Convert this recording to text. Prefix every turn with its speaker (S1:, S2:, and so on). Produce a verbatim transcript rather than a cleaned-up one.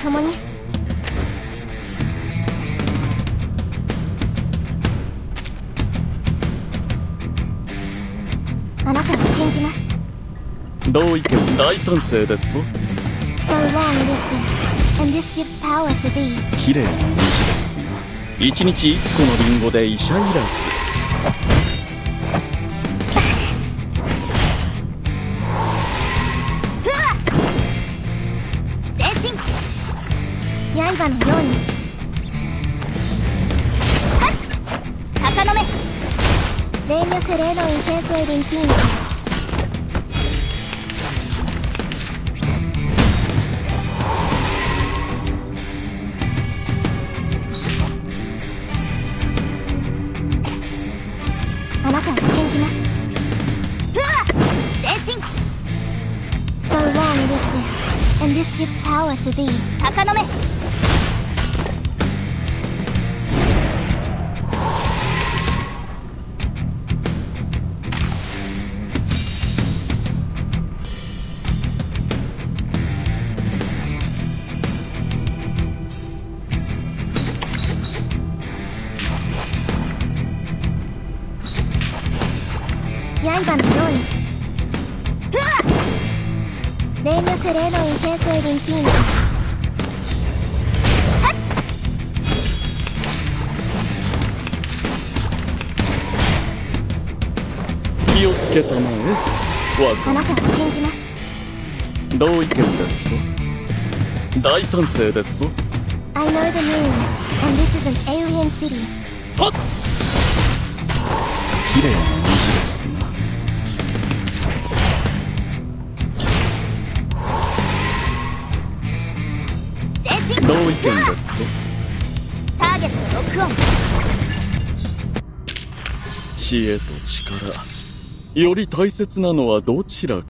S1: 共に。あなたを信じます。
S2: 同意見大賛成ですぞ。
S1: So long lives this, and this gives power to thee.
S2: 綺麗な虹ですな。一日一個のリンゴで医者いらず。
S1: 刃のように。鷹の目。Regno sereno intenso ed infinito。あなたを信じます。前進。So long lives this, and this gives power to thee. 鷹の目。刃のように。Regno sereno intenso ed infinito。
S2: 気をつけたまえ。わ
S1: あなたを信じます。
S2: 同意見ですぞ。大賛成ですぞ。
S1: I know the moon, and this is an alien city。
S2: はっ、綺麗な虹ですな。同意見ですぞ。
S1: ターゲットロックオン。
S2: 知恵と力、より大切なのはどちらか。